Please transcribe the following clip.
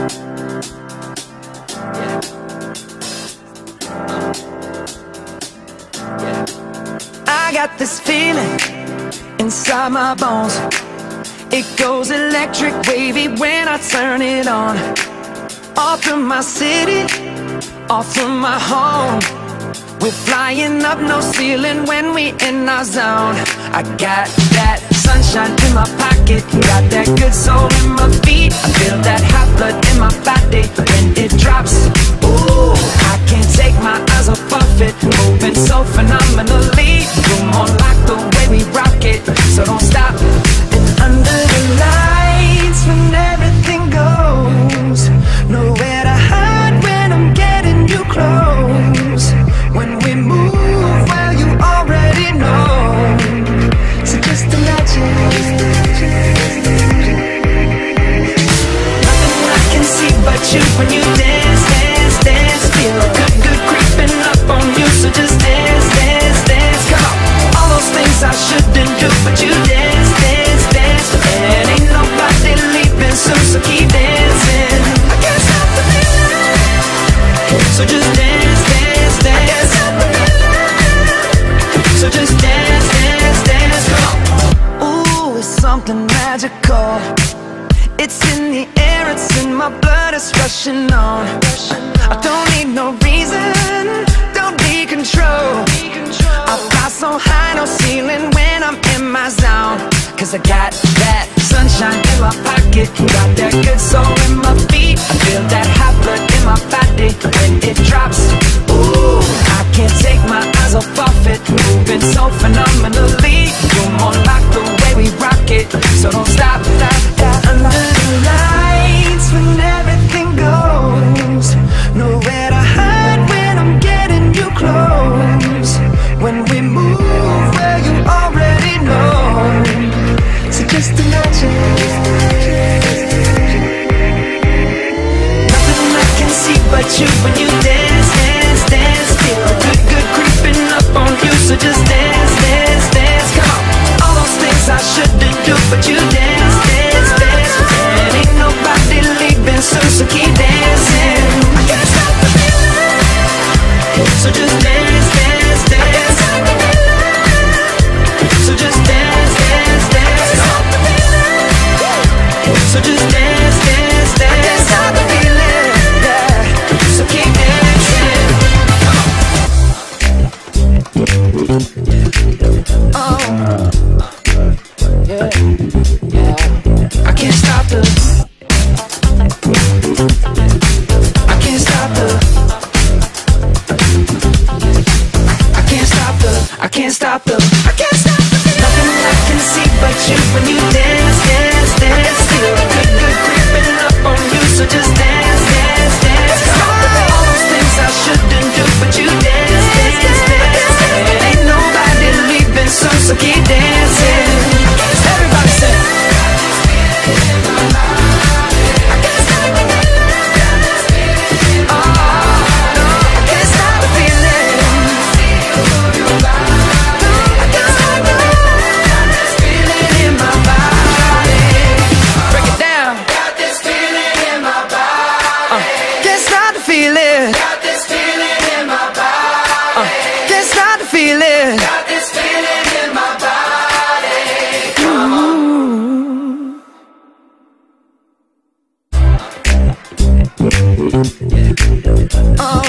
I got this feeling inside my bones. It goes electric wavy when I turn it on. Off from my city, off from my home. We're flying up, no ceiling when we in our zone. I got that sunshine in my pocket, got that good soul in my feet. I feel that hot blood in my body when it drops. Ooh, I can't take my eyes off of it, moving so phenomenally. You're more like the way we rock it, so don't stop. And under the lights, when everything goes, nowhere to hide when I'm getting you close. When we move, well, you already know. So just imagine. Nothing I can see but you when you dance, dance, dance. Feel good, good creeping up on you. So just dance, dance, dance. Come on. All those things I shouldn't do, but you dance, dance, dance. And ain't nobody leaving soon, so keep dancing. I can't stop the feeling. So just dance, dance, dance. So just dance, dance, dance, come on. Ooh, it's something magical. It's in the air, it's in my blood, it's rushing on. I don't need no reason, don't need control. I fly so high, no ceiling when I'm in my zone. Cause I got that sunshine in my pocket, got that good soul in my feet. I feel that hot blood in my body when it drops. Ooh, I can't take my eyes off of it, moving so phenomenally. You're more like the way we rock it, so don't stop. Under the lights, when everything goes, nowhere to hide when I'm getting you close. When we move, well, you already know. So just imagine. Nothing I can see but you when you dance, dance, dance. Feel good, good creeping up on you. So just dance, dance, dance. Come on. All those things I shouldn't do, but you dance, dance, dance. And ain't nobody leaving soon, so keep dancing. I can't stop the feeling. So just dance, dance, dance. So just dance, dance, dance. So just dance, dance, dance. I can't stop the feeling, yeah. So keep dancing. Oh, yeah, yeah. I can't stop the. I can't stop the. I can't stop the. I can't stop the. I can't stop the. Nothing I can see but you when you dance, dance, dance. Feel good, good creeping up on you. So just dance, dance, dance. All those things I shouldn't do, but you dance, dance, dance. And ain't nobody leaving soon, so keep dancing. Everybody say. Oh.